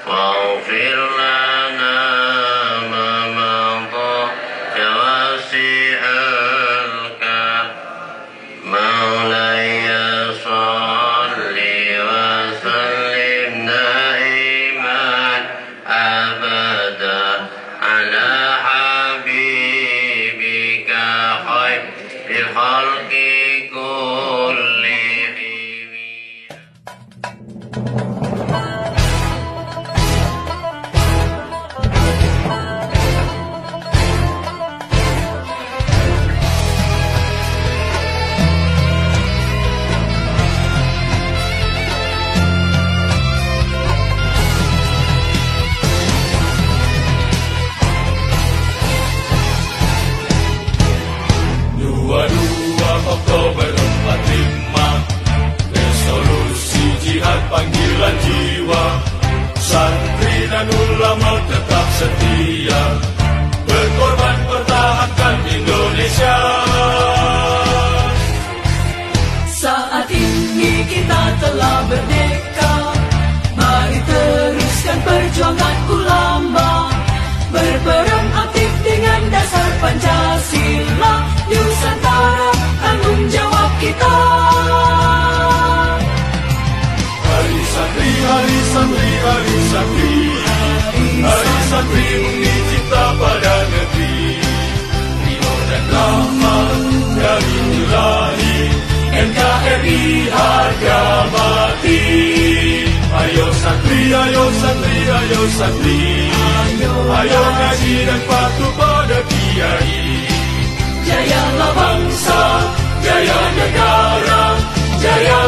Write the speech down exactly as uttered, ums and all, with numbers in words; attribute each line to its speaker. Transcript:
Speaker 1: واغفر لنا ما مضى يا واسع الكرم مولاي صل وسلم دائما أبدا على حبيبك خير الخلق كلهم.
Speaker 2: dua puluh dua Oktober empat puluh lima, resolusi jihad panggilan jiwa, santri dan ulama tetap setia, berkorban pertahankan Indonesia.
Speaker 3: Saat ini kita telah merdeka, mari teruskan perjuangan ulama, berperan aktif dengan dasar Pancasila, Nusantara tanggung jawab kita.
Speaker 2: Hari santri, hari santri, hari santri, hari santri bumi cipta pada negeri, Rio dan rahmat dari Ilahi, N K R I harga mati. Ayo santri, ayo santri, ayo santri, ayo ngaji dan patuh pada kiai. Jayalah bangsa, jaya negara, jaya